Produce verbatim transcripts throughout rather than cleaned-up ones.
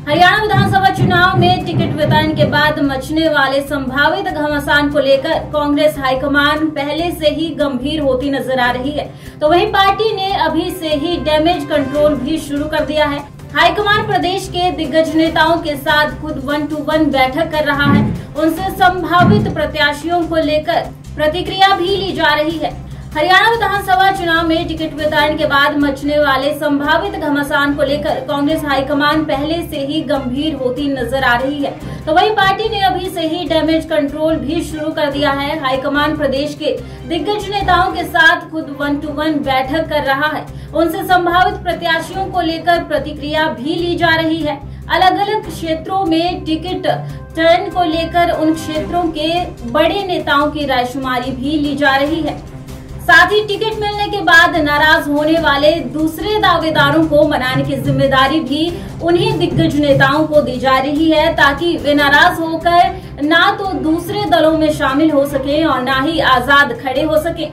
हरियाणा विधानसभा चुनाव में टिकट वितरण के बाद मचने वाले संभावित घमासान को लेकर कांग्रेस हाईकमान पहले से ही गंभीर होती नजर आ रही है, तो वहीं पार्टी ने अभी से ही डैमेज कंट्रोल भी शुरू कर दिया है। हाईकमान प्रदेश के दिग्गज नेताओं के साथ खुद वन टू वन बैठक कर रहा है। उनसे संभावित प्रत्याशियों को लेकर प्रतिक्रिया भी ली जा रही है। हरियाणा विधानसभा चुनाव में टिकट वितरण के बाद मचने वाले संभावित घमासान को लेकर कांग्रेस हाईकमान पहले से ही गंभीर होती नजर आ रही है, तो वहीं पार्टी ने अभी से ही डैमेज कंट्रोल भी शुरू कर दिया है। हाईकमान प्रदेश के दिग्गज नेताओं के साथ खुद वन टू वन बैठक कर रहा है। उनसे संभावित प्रत्याशियों को लेकर प्रतिक्रिया भी ली जा रही है। अलग अलग क्षेत्रों में टिकट वितरण को लेकर उन क्षेत्रों के बड़े नेताओं की रायशुमारी भी ली जा रही है। साथ ही टिकट मिलने के बाद नाराज होने वाले दूसरे दावेदारों को मनाने की जिम्मेदारी भी उन्हीं दिग्गज नेताओं को दी जा रही है, ताकि वे नाराज होकर ना तो दूसरे दलों में शामिल हो सके और ना ही आजाद खड़े हो सके।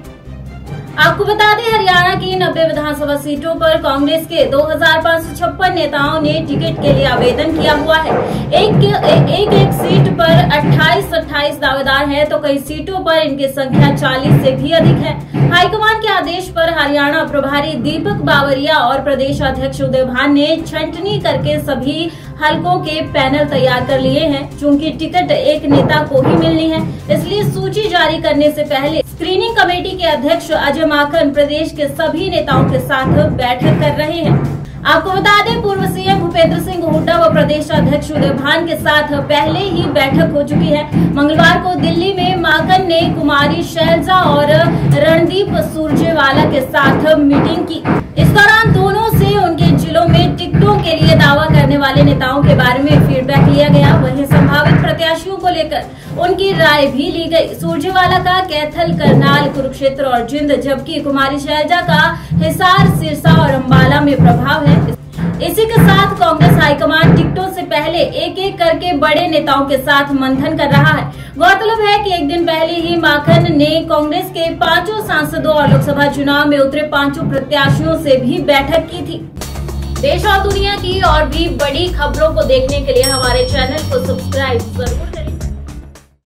आपको बता दें, हरियाणा की नब्बे विधानसभा सीटों पर कांग्रेस के दो हजार पाँच सौ छप्पन नेताओं ने टिकट के लिए आवेदन किया हुआ है। एक एक, एक सीट पर अट्ठाईस अट्ठाईस दावेदार हैं, तो कई सीटों पर इनकी संख्या चालीस से भी अधिक है। हाईकमान के आदेश पर हरियाणा प्रभारी दीपक बावरिया और प्रदेश अध्यक्ष उदय भान ने छंटनी करके सभी हलकों के पैनल तैयार कर लिए हैं। चूंकि टिकट एक नेता को ही मिलनी है, इसलिए सूची जारी करने से पहले स्क्रीनिंग कमेटी के अध्यक्ष अजय माकन प्रदेश के सभी नेताओं के साथ बैठक कर रहे हैं। आपको बता दें, पूर्व सीएम भूपेंद्र सिंह हुड्डा व प्रदेश अध्यक्ष उदय भान के साथ पहले ही बैठक हो चुकी है। मंगलवार को दिल्ली में माकन ने कुमारी शैलजा और रणदीप सुरजेवाला के साथ मीटिंग की। इस दौरान दोनों से उनके जिलों में टिकटों के लिए दावा करने वाले नेताओं के बारे में फीडबैक लिया गया। वहीं संभावित प्रत्याशियों को लेकर उनकी राय भी ली गई। सुरजेवाला का कैथल, करनाल, कुरुक्षेत्र और जिंद, जबकि कुमारी शैलजा का हिसार, सिरसा और अम्बाला में प्रभाव है। इसी के साथ कांग्रेस हाईकमान टिकटों से पहले एक एक करके बड़े नेताओं के साथ मंथन कर रहा है। गौरतलब है कि एक दिन पहले ही माकन ने कांग्रेस के पांचों सांसदों और लोकसभा चुनाव में उतरे पांचों प्रत्याशियों से भी बैठक की थी। देश और दुनिया की और भी बड़ी खबरों को देखने के लिए हमारे चैनल को सब्सक्राइब जरूर करें।